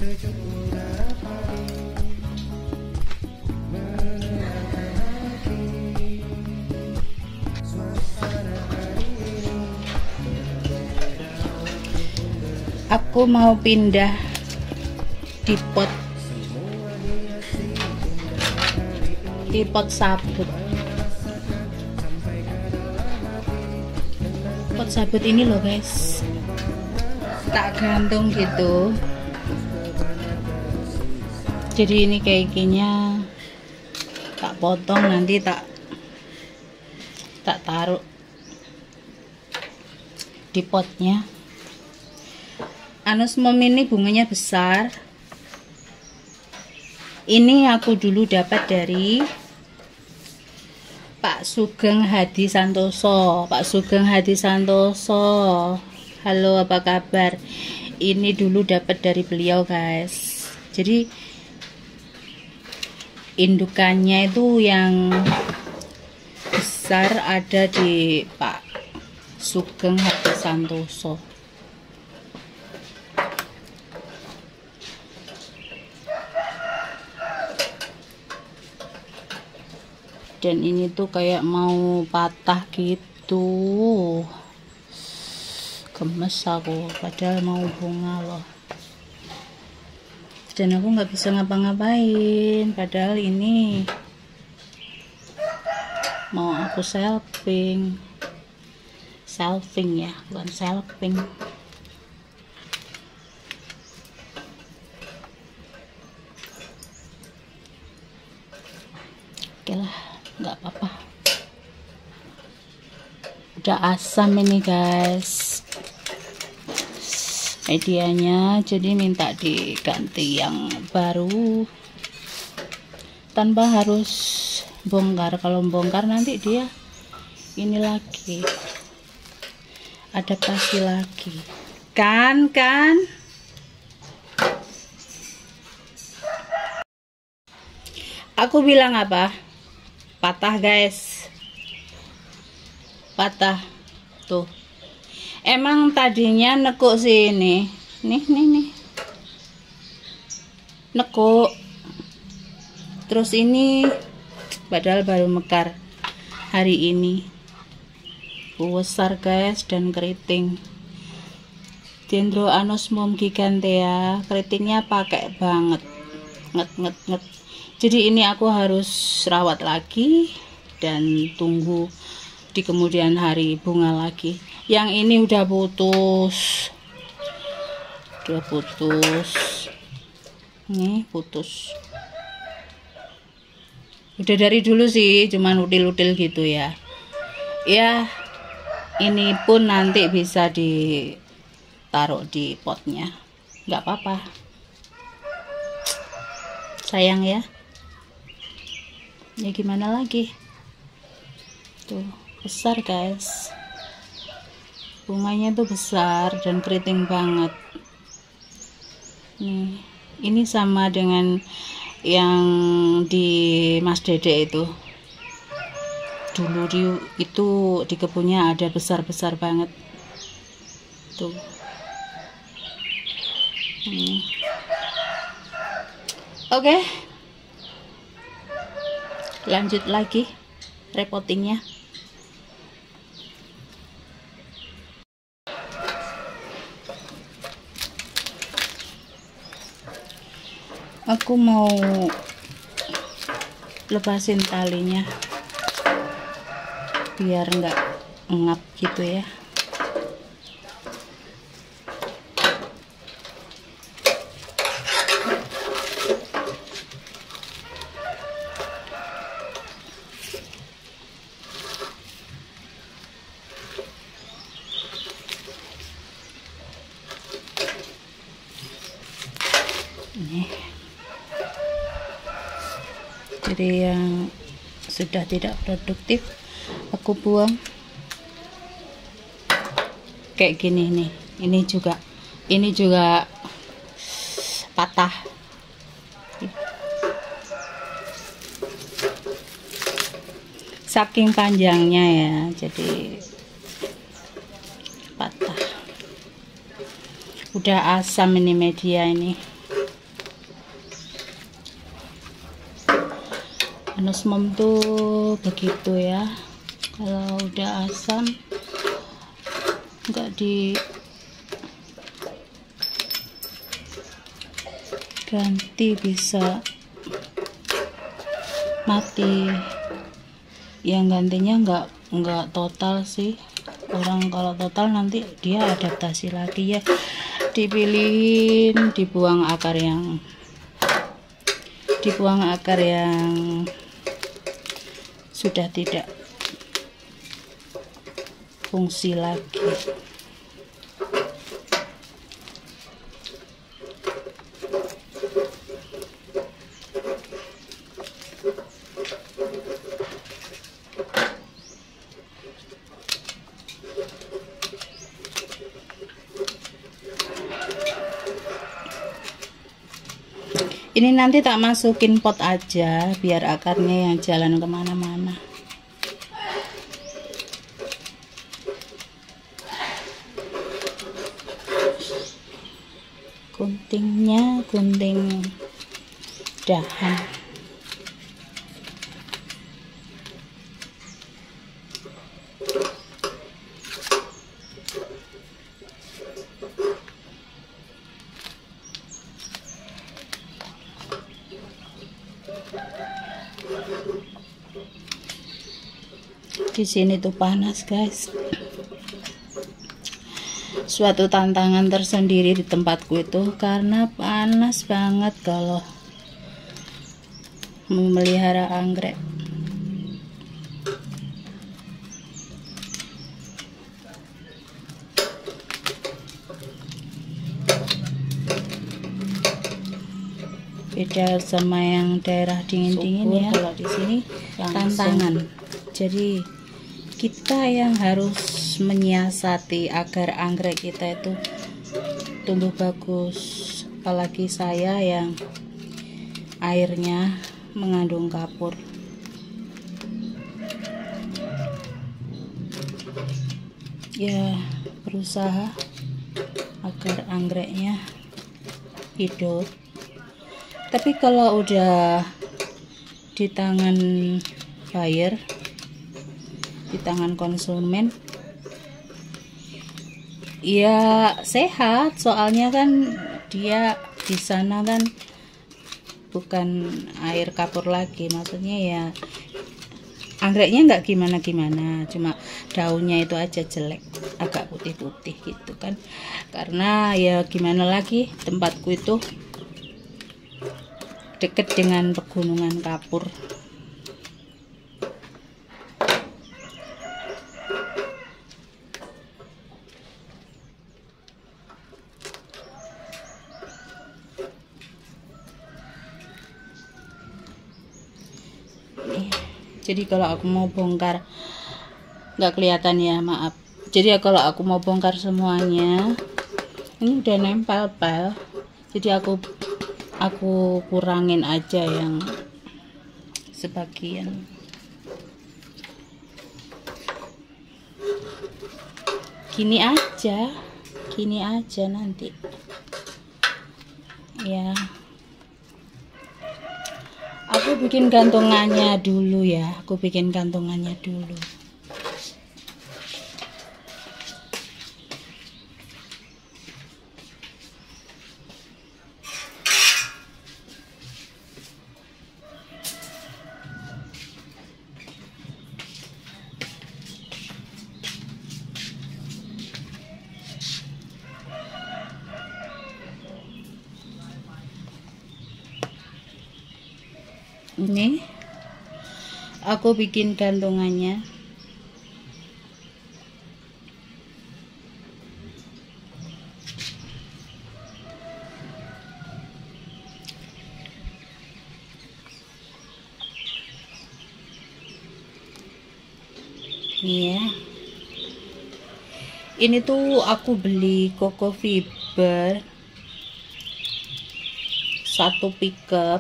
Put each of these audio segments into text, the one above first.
Aku mau pindah di pot sabut. Pot sabut ini loh guys, tak gantung gitu. Jadi ini kayak gininya tak potong, nanti tak taruh di potnya. Anosmum ini bunganya besar. Ini aku dulu dapat dari Pak Sugeng Hadi Santoso. Pak Sugeng Hadi Santoso, halo, apa kabar? Ini dulu dapat dari beliau guys. Jadi indukannya itu yang besar ada di Pak Sugeng Hadi Santoso. Dan ini tuh kayak mau patah gitu, gemes aku, padahal mau bunga loh. Dan aku nggak bisa ngapa-ngapain, padahal ini mau aku shelving ya, bukan shelving. Oke lah, nggak apa-apa, udah asam ini guys medianya, jadi minta diganti yang baru tanpa harus bongkar. Kalau bongkar nanti dia ini lagi, adaptasi lagi kan. Aku bilang apa? Patah guys, patah tuh. Emang tadinya nekuk sini, nih nekuk, terus ini padahal baru mekar hari ini, besar guys dan keriting. Dendroanosmum gigantea, keritingnya pakai banget, nget. Jadi ini aku harus rawat lagi dan tunggu di kemudian hari bunga lagi. Yang ini udah putus, nih putus. Udah dari dulu sih, cuman util-util gitu ya. Ya, ini pun nanti bisa ditaruh di potnya, nggak apa-apa. Sayang ya. Ya gimana lagi, tuh besar guys, bunganya tuh besar dan keriting banget nih. Ini sama dengan yang di Mas Dede itu dulu, itu di kebunnya ada besar-besar banget tuh. Oke. Lanjut lagi repottingnya. Aku mau lepasin talinya biar nggak ngap gitu ya. Ini jadi yang sudah tidak produktif aku buang kayak gini nih. Ini juga patah, saking panjangnya ya, jadi patah. Udah asam ini media ini. anosmum tuh begitu ya, kalau udah asam nggak diganti bisa mati. Yang gantinya nggak total sih, orang kalau total nanti dia adaptasi lagi ya, dipilihin, dibuang akar yang sudah tidak fungsi lagi. Ini nanti tak masukin pot aja biar akarnya yang jalan kemana-mana. Guntingnya gunting dahan. Di sini tuh panas guys, suatu tantangan tersendiri di tempatku itu karena panas banget kalau memelihara anggrek. Beda sama yang daerah dingin-dingin ya, kalau di sini tantangan. Jadi kita yang harus menyiasati agar anggrek kita itu tumbuh bagus, apalagi saya yang airnya mengandung kapur. Ya, berusaha agar anggreknya hidup. Tapi kalau udah di tangan buyer, di tangan konsumen, ya sehat, soalnya kan dia di sana kan bukan air kapur lagi, maksudnya ya anggreknya nggak gimana-gimana, cuma daunnya itu aja jelek, agak putih-putih gitu kan, karena ya gimana lagi, tempatku itu deket dengan pegunungan kapur. Jadi kalau aku mau bongkar, nggak kelihatan ya, maaf. Jadi kalau aku mau bongkar semuanya, ini udah nempel pel, jadi aku kurangin aja yang sebagian. Gini aja nanti ya. Aku bikin gantungannya dulu ya, Ini aku bikin gantungannya. Nih ya. Ini tuh aku beli Coco Fiber 1 pickup.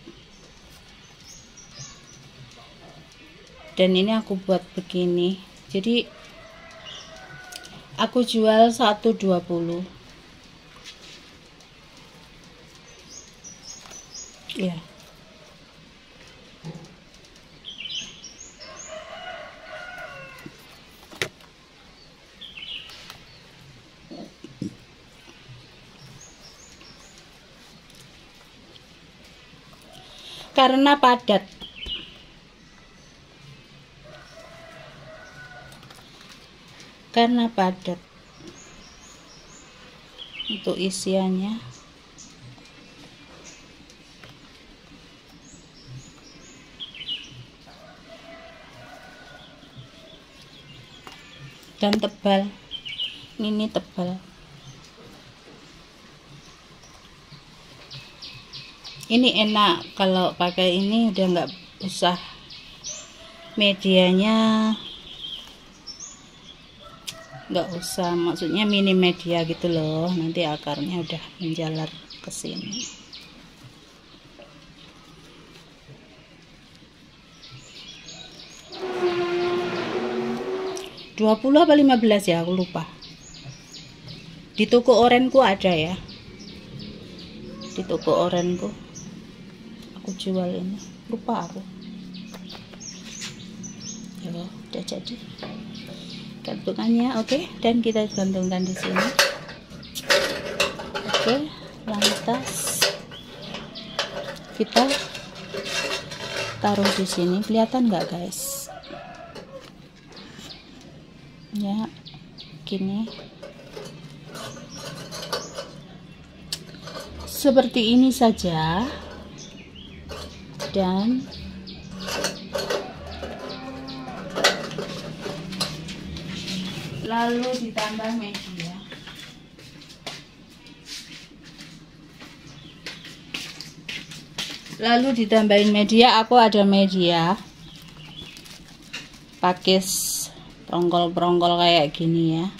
Dan ini aku buat begini, jadi aku jual 1,20 ya. karena padat. Untuk isiannya. Dan tebal. Ini tebal. Ini enak kalau pakai ini, udah nggak usah medianya, nggak usah, maksudnya mini media gitu loh, nanti akarnya udah menjalar ke sini. $20 apa 15 ya, aku lupa. Di toko orenku ada ya, di toko orenku aku jual ini, lupa aku. Ya udah jadi gantungannya. Oke, dan kita gantungkan di sini. Oke, lantas kita taruh di sini. Kelihatan nggak guys? Ya, gini. Seperti ini saja. Dan lalu ditambah media. Lalu ditambahin media, aku ada media pakis perongkol-perongkol kayak gini ya.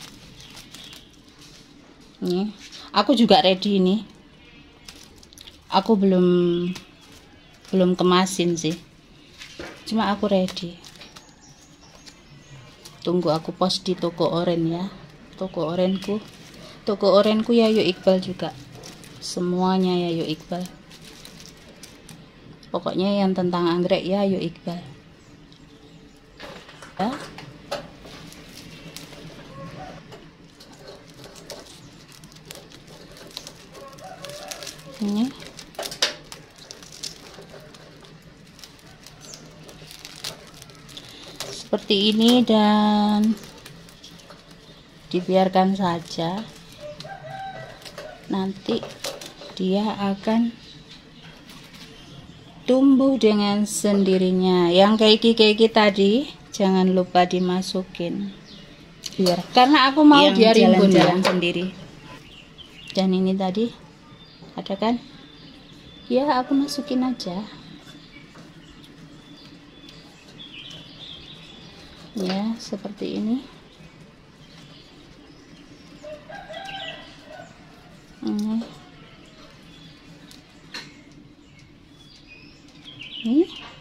Nih, aku juga ready nih. Aku belum kemasin sih. Cuma aku ready. Tunggu aku post di toko oren ya. Toko orenku Yayu Iqbal juga. Semuanya Yayu Iqbal. Pokoknya yang tentang anggrek ya Yayu Iqbal. Ya. Ini seperti ini dan dibiarkan saja, nanti dia akan tumbuh dengan sendirinya. Yang keiki-keiki tadi jangan lupa dimasukin, biar karena aku mau dia jalan-jalan sendiri. Dan ini tadi ada kan ya, aku masukin aja ya, seperti ini. Ini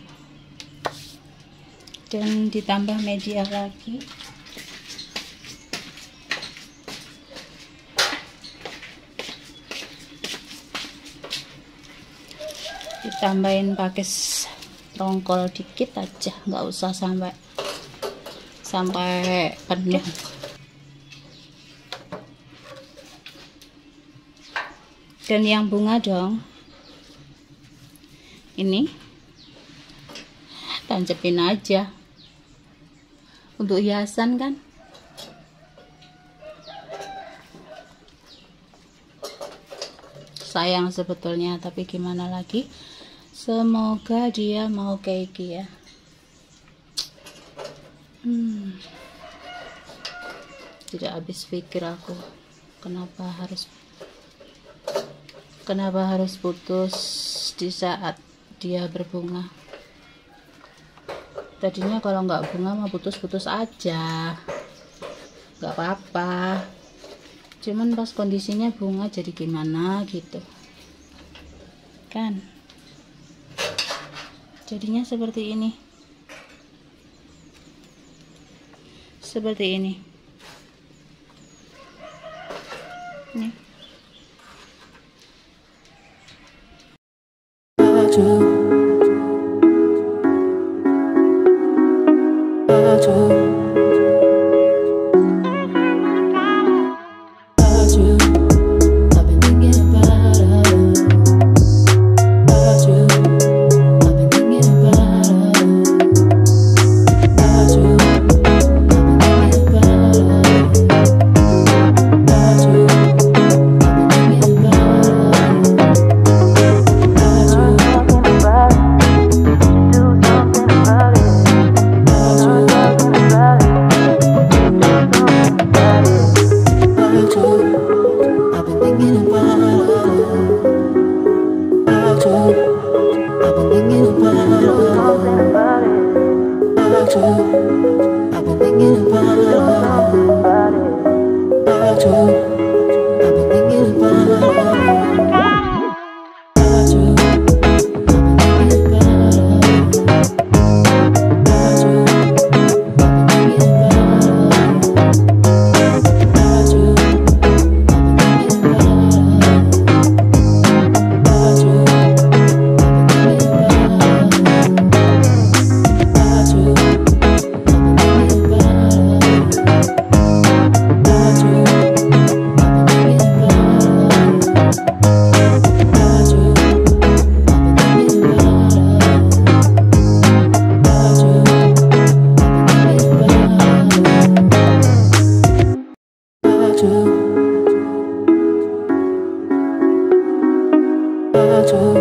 dan ditambah media lagi. Ditambahin pakis rongkol dikit aja, nggak usah sampai penuh. Dan yang bunga dong, ini tancepin aja untuk hiasan kan. Sayang sebetulnya, tapi gimana lagi, semoga dia mau keiki ya. Tidak habis pikir aku kenapa harus putus di saat dia berbunga. Tadinya kalau nggak bunga mah putus-putus aja, nggak apa-apa. Cuman pas kondisinya bunga jadi gimana gitu kan, jadinya seperti ini. Nih. shelter